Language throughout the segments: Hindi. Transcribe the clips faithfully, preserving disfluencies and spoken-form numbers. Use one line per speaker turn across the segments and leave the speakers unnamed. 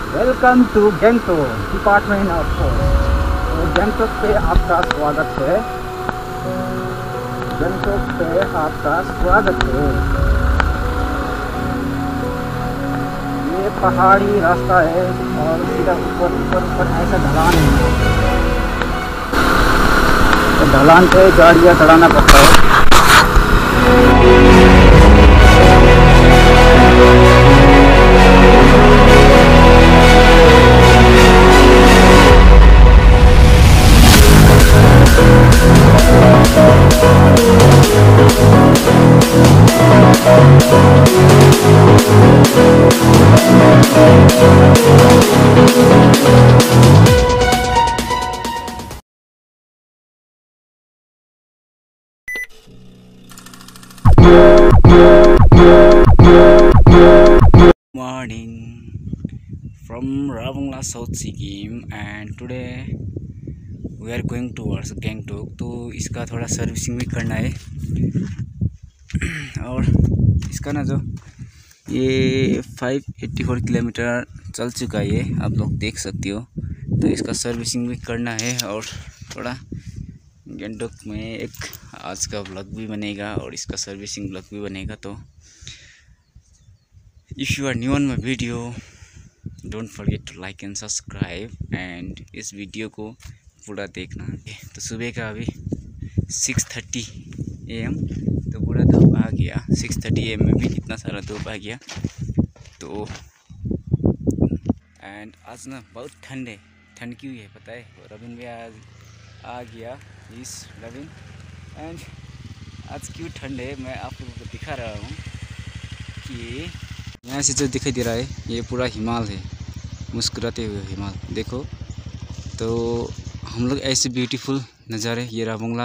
Welcome to Gangtok department of force. तो गैंगटोक पे आपका स्वागत है। गैंगटोक पे आपका स्वागत है। ये पहाड़ी रास्ता है और सीधा ऊपर ऊपर ऊपर ऐसा ढलान है। तो ढलान पे गाड़ियाँ चढ़ाना पड़ता है।
Morning from Ravangla, South Sikkim, and today we are going towards Gangtok। तो इसका थोड़ा सर्विसिंग भी करना है और इसका ना जो ये पाँच सौ चौरासी किलोमीटर चल चुका है, ये आप लोग देख सकते हो। तो इसका सर्विसिंग भी करना है और थोड़ा गैंगटॉक में एक आज का व्लॉग भी बनेगा और इसका सर्विसिंग व्लॉग भी बनेगा। तो if you are new on my video, don't forget to like and subscribe and इस वीडियो को पूरा देखना। तो सुबह का अभी छह तीस ए एम तो पूरा धूप आ गया। छह तीस ए एम में भी कितना सारा धूप आ गया। तो एंड आज ना बहुत ठंड है। ठंड क्यों है पता है? रविन भी आज आ गया। इस रविन एंड आज क्यों ठंड है मैं आप लोगों को दिखा रहा हूँ कि यहाँ से जो दिखाई दे रहा है ये पूरा हिमाल है, मुस्कुराते हुए हिमाल देखो। तो हम लोग ऐसे ब्यूटीफुल नज़ारे, ये रावंगला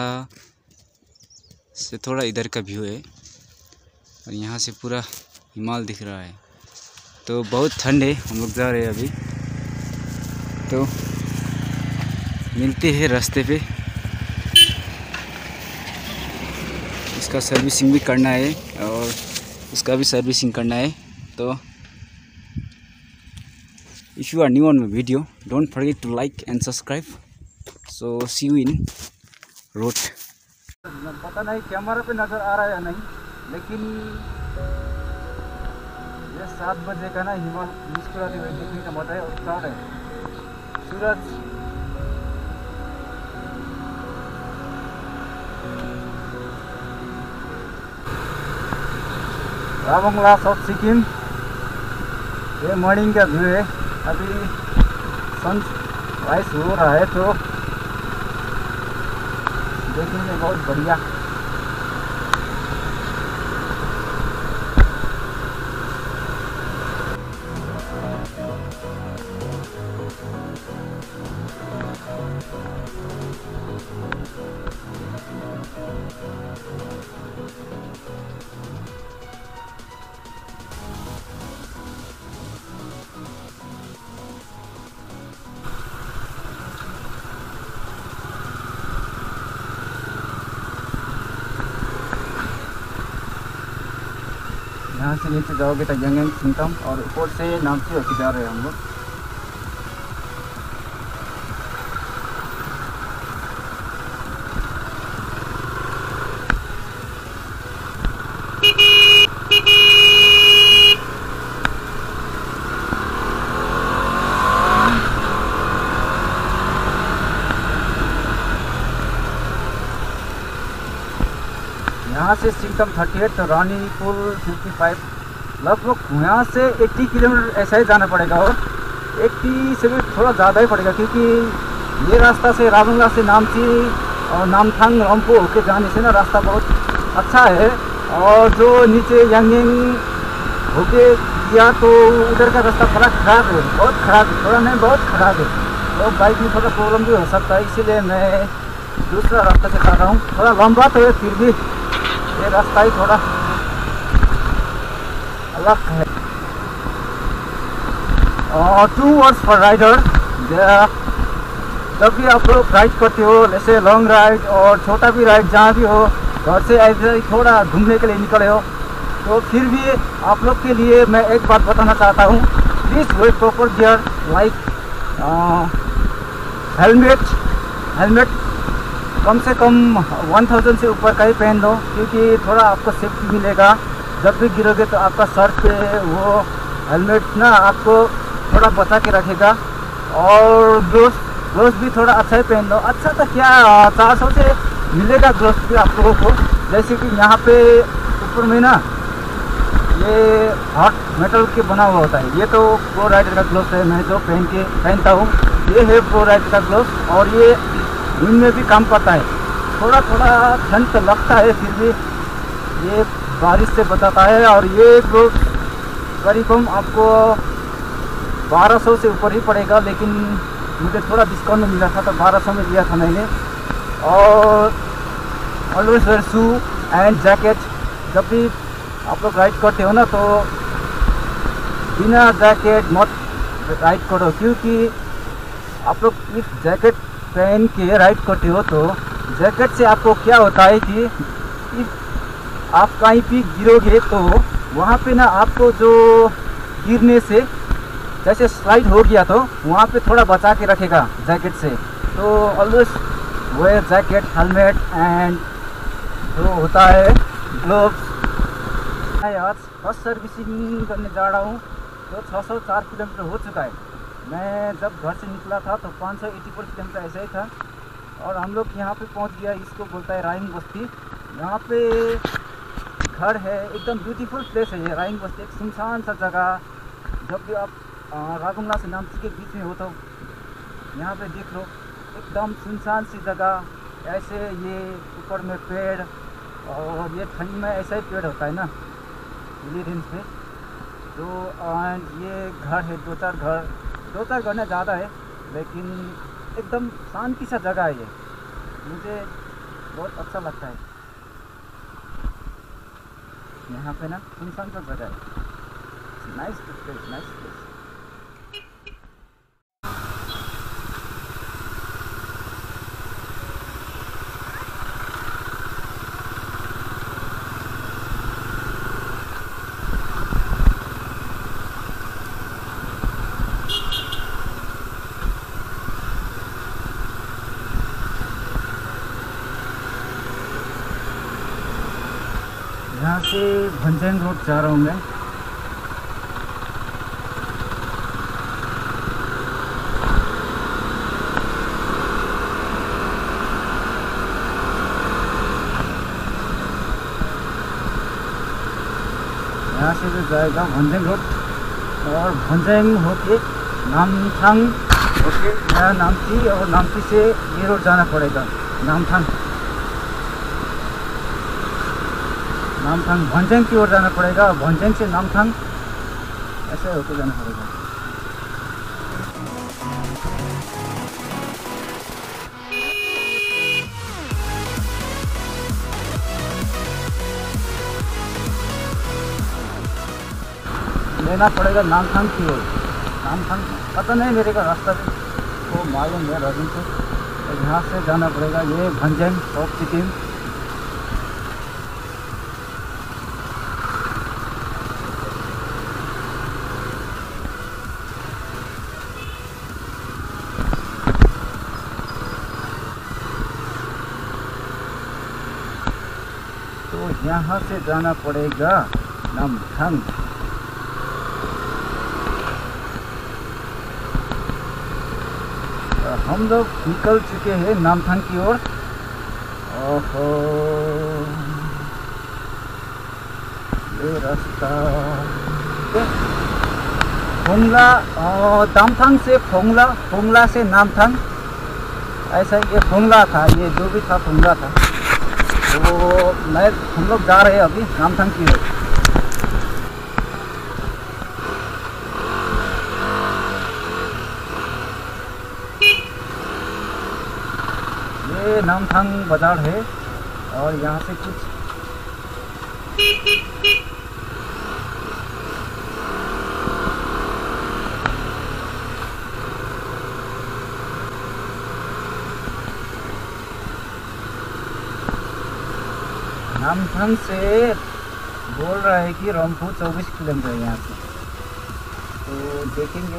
से थोड़ा इधर का व्यू है और यहाँ से पूरा हिमाल दिख रहा है। तो बहुत ठंड है, हम लोग जा रहे हैं अभी। तो मिलते हैं रास्ते पे। इसका सर्विसिंग भी करना है और इसका भी सर्विसिंग करना है। तो if you are new on my video, don't forget to like and subscribe. So see you in road.
पता नहीं कैमरा पे नजर आ रहा है या नहीं, लेकिन ये सात बजे का ना हिमाल मुस्कुराते हुए देखने का मजा है और स्टार्ट है सूरज। रावंगला, साउथ सिक्किम, ये मॉर्निंग का व्यू है। अभी सन राइज हो रहा है तो देखने में बहुत बढ़िया। यहाँ से नीचे जाओगे तो यंगेंग सिंगतम और ऊपर से नामची होके जा रहे हैं हम लोग। यहाँ से सिंगतम अड़तीस तो रानीपुर पचपन, लगभग यहाँ से अस्सी किलोमीटर ऐसा ही जाना पड़ेगा और अस्सी से भी थोड़ा ज़्यादा ही पड़ेगा, क्योंकि ये रास्ता से रावंगला से नामची और नामथांग रंपो होके जाने से ना रास्ता बहुत अच्छा है। और जो नीचे यांगेंग होके गया तो उधर का रास्ता थोड़ा ख़राब है, बहुत ख़राब है, थोड़ा नहीं बहुत ख़राब है। तो बाइक में थोड़ा प्रॉब्लम भी हो सकता है, इसीलिए मैं दूसरा रास्ता से जा रहा हूँ। थोड़ा लंबा तो है, फिर भी ये रास्ता ही थोड़ा अलग है। और टू वर्ड्स फॉर राइडर, जब भी आप लोग राइड करते हो, जैसे लॉन्ग राइड और छोटा भी राइड जहाँ भी हो, घर से ऐसे थोड़ा घूमने के लिए निकले हो, तो फिर भी आप लोग के लिए मैं एक बात बताना चाहता हूँ। Please wear proper gear like helmet helmet कम से कम वन थाउजेंड से ऊपर का ही पहन लो, क्योंकि थोड़ा आपको सेफ्टी मिलेगा। जब भी गिरोगे तो आपका सर पे वो हेलमेट ना आपको थोड़ा बचा के रखेगा। और ग्लोव्स ग्लोव्स भी थोड़ा अच्छा ही पहन लो। अच्छा तो क्या चार सौ से मिलेगा ग्लोव्स भी आप लोगों को। जैसे कि यहाँ पे ऊपर में ना ये हॉट मेटल के बना हुआ होता है। ये तो प्रो राइडर का ग्लोव्स है, मैं जो पहन के पहनता हूँ ये है प्रो राइडर का ग्लोव्स। और ये दिन में भी काम करता है। थोड़ा थोड़ा ठंड तो लगता है, फिर भी ये बारिश से बचाता है। और ये ग्लोव्स करीबन आपको बारह सौ से ऊपर ही पड़ेगा, लेकिन मुझे थोड़ा डिस्काउंट में मिला था तो बारह सौ में लिया था मैंने। और always wear shoe and jacket. जब भी आप लोग राइड करते हो ना तो बिना जैकेट मत राइड करो, क्योंकि आप लोग इस जैकेट पहन के राइड करते हो तो जैकेट से आपको क्या होता है कि इफ आप कहीं भी गिरोगे तो वहाँ पे ना आपको जो गिरने से जैसे स्लाइड हो गया तो वहाँ पे थोड़ा बचा के रखेगा जैकेट से। तो always wear jacket, helmet and जो होता है ग्लोव्स। मैं आज फर्स्ट सर्विसिंग करने जा रहा हूँ तो छः सौ चार किलोमीटर हो चुका है। मैं जब घर से निकला था तो पाँच सौ एटी फोर किलोमीटर ऐसा ही था। और हम लोग यहाँ पे पहुँच गया, इसको बोलता है राइंग बस्ती। यहाँ पे घर है, एकदम ब्यूटीफुल प्लेस है ये राइंग बस्ती। एक सुनसान सा जगह। जब भी आप रागुंगला से नामची के बीच में हो तो यहाँ पे देख लो, एकदम सुनसान सी जगह। ऐसे ये ऊपर में पेड़, और ये ठंड में ऐसा ही पेड़ होता है ना हिली रेंज पे। तो एंड ये घर है, दो चार घर दो चार घर ना ज़्यादा है, लेकिन एकदम शांति सा जगह है ये। मुझे बहुत अच्छा लगता है यहाँ पे ना, सुनसान सा जगह है। Nice place, nice place. यहाँ से भंजन रोड जा रहा हूँ मैं। यहाँ से जो जाएगा भंजन रोड, और भंजन होके नामथांग होके नया नामची, और नामची से ये रोड जाना पड़ेगा नामथांग। नामथांग भंजन की ओर जाना पड़ेगा, भंजन से नामथांग ऐसे होके जाना पड़ेगा। लेना पड़ेगा नामथांग की ओर। नामथांग पता नहीं मेरे का रास्ता भी तो मालूम है रविन से, तो यहाँ से जाना पड़ेगा। ये भंजन टॉप सिक्किम। तो यहाँ से जाना पड़ेगा नामथांग। तो हम लोग निकल चुके हैं नामथांग की ओर। ओहो ये रास्ता फोंगला, नामथांग से फोंगला, फोंगला से नामथांग, ऐसा ये फोंगला था, ये जो भी था फोंगला था। तो मैं हम लोग जा रहे हैं अभी नामथांग की ओर। ये नामथांग बाजार है, और यहाँ से कुछ नामथांग से बोल रहा है कि रंगपू चौबीस किलोमीटर यहाँ से। तो देखेंगे।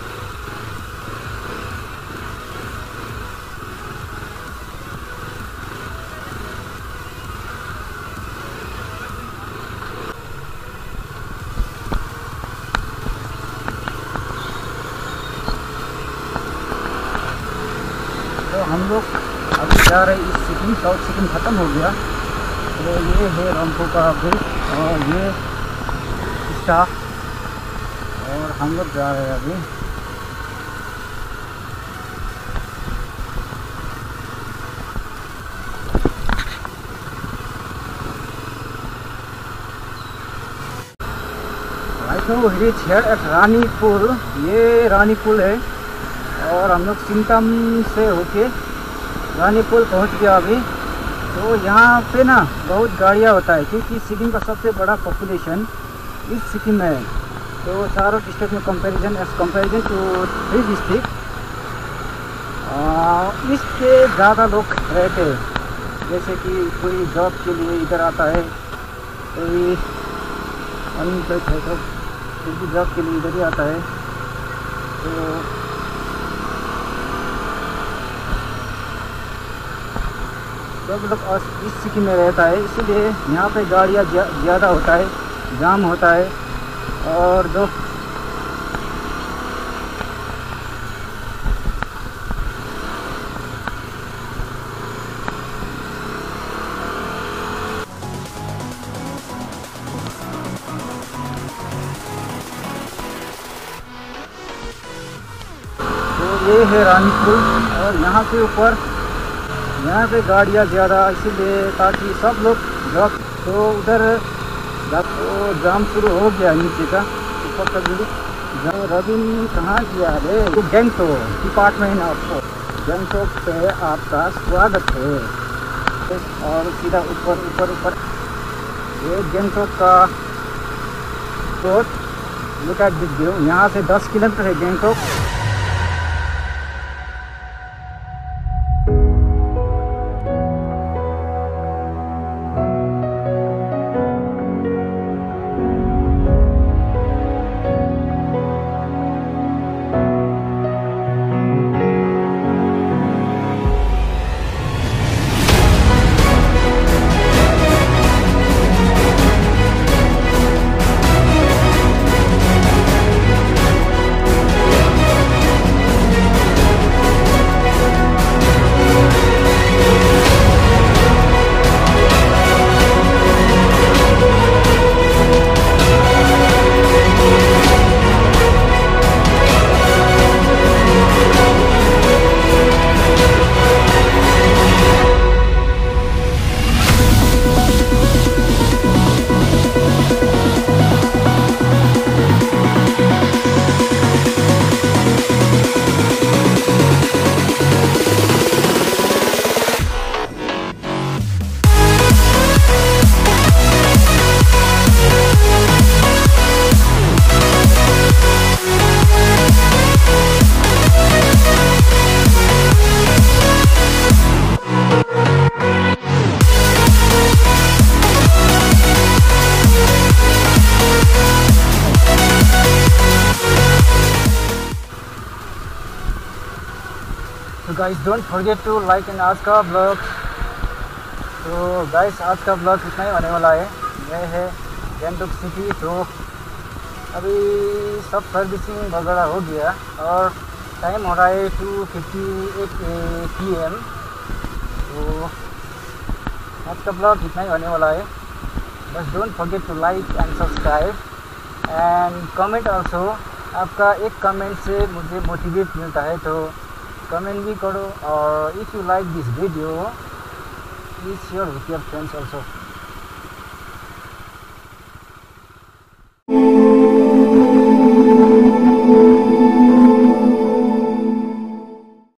तो हम लोग अभी जा रहे हैं इस सिक्किम, साउथ सिक्किम ख़त्म हो गया। तो ये है रंगपो का ब्रिज और ये स्टाफ, और हम लोग जा रहे हैं अभी। Right now we reach here at Rani Pul. ये रानी पुल है और हम लोग सिंगतम से होके रानी पुल पहुंच गया अभी। तो यहाँ पे ना बहुत गाड़ियाँ होता है क्योंकि सिक्किम का सबसे बड़ा पॉपुलेशन इस सिक्किम में है। तो चारों डिस्ट्रिक्ट में comparison as comparison to three district इसके ज़्यादा लोग रहते हैं। जैसे कि कोई जॉब के लिए इधर आता है, कोई अनएम्प्लॉयड है तो फिर भी जॉब के लिए इधर ही आता है। तो सब लोग इस सिक्किम में रहता है, इसीलिए यहाँ पे गाड़ियाँ ज़्यादा होता है, जाम होता है। और जो तो ये है रानी पुल और यहाँ के ऊपर यहाँ पे गाड़ियाँ ज़्यादा, इसीलिए ताकि सब लोग जॉब। तो उधर तो जाम शुरू हो गया नीचे का, ऊपर का भी। रविन कहाँ गया रे? ये गैंगटोक डिपार्टमेंट ऑफ गैंगटोक पे आपका स्वागत है। और सीधा ऊपर ऊपर ऊपर ये गैंगटोक का road, look at this view. यहाँ से दस किलोमीटर है गैंगटोक। तो guys don't forget to like and आज का ब्लॉग। तो गाइस आज का ब्लॉग इतना ही होने वाला है। यह है गैंगटोक सिटी। तो अभी सब सर्विसिंग वगैरह हो गया और टाइम हो रहा है two fifty eight P M. तो आज का ब्लॉग इतना ही होने वाला है। बस don't forget to like and subscribe and comment also. आपका एक कमेंट से मुझे मोटिवेट मिलता है, तो कमेंट भी करो। और if you like this video please share with your friends also.